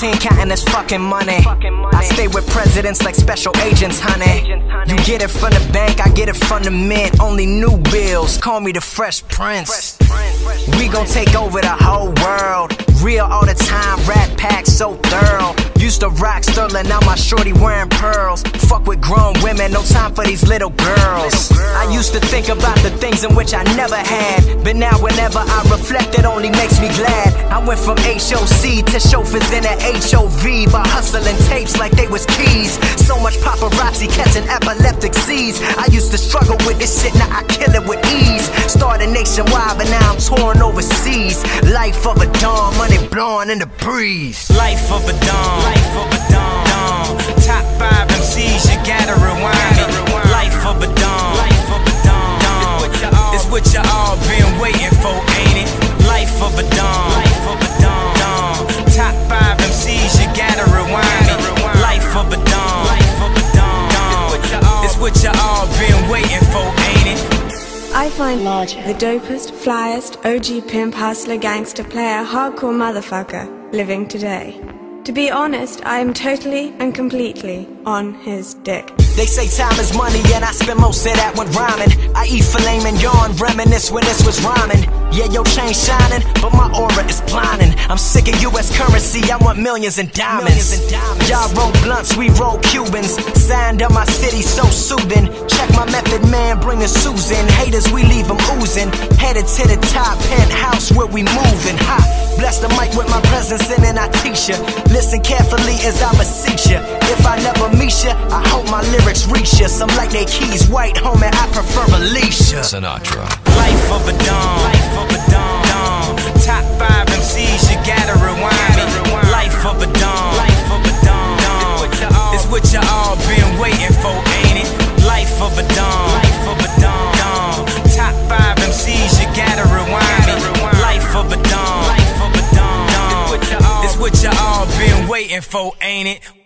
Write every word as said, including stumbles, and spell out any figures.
eighteen counting this fucking money. I stay with presidents like special agents, honey. You get it from the bank, I get it from the mint. Only new bills, call me the Fresh Prince. We gon' take over the whole world. Real all the time, Rat Pack so thorough. Used to rock Sterling, now my shorty wearing pearls. Fuck with grown women, no time for these little girls. I used to think about the things in which I never had, but now whenever I reflect, it only makes me glad. I went from H O C to chauffeurs in an H O V, by hustling tapes like they was keys. So much paparazzi catching epileptic seeds. I used to struggle with this shit, now I kill it with ease. Started nationwide, but now I'm touring overseas. Life of a dawn, money blowing in the breeze. Life of a dawn, life of a dawn, dawn. Top five M Cs, you gotta rewind it. Life of a dawn, life of a dawn, dawn. It's what you all been waiting for, ain't it? Life of a dawn, life of a dawn, dawn. Top five M Cs, you gotta rewind it. Life of a dawn, life of a dawn, dawn. It's what you all been waiting for, ain't it? I find Larger the dopest, flyest, O G pimp, hustler, gangster, player, hardcore motherfucker living today. To be honest, I am totally and completely on his dick. They say time is money, and I spend most of that when rhyming. I eat filet mignon, reminisce when this was rhyming. Yeah, your chain shining, but my aura is blinding. I'm sick of U S currency, I want millions in diamonds. Y'all roll blunts, we roll Cubans. Sound of my city so soothing. Check my method, man, bring the Susan. Haters, we leave them oozing. Headed to the top, penthouse where we moving. Ha! Bless the mic with my presence and then I teach ya. Listen carefully as I beseech ya. If I never meet ya, I hope my lyrics reach ya. Some like they keys white, homie, I prefer Alicia Sinatra. Life of a dawn, life of a dawn, dawn. Top five M Cs, you gotta rewind it. Life of a dawn, life of a dawn, dawn. It's what you all been waiting for, ain't it? Life of a dawn, life of a dawn, dawn. Top five M Cs, you gotta rewind it. Life of a dawn, life of a dawn, dawn. It's what you all been waiting for, ain't it?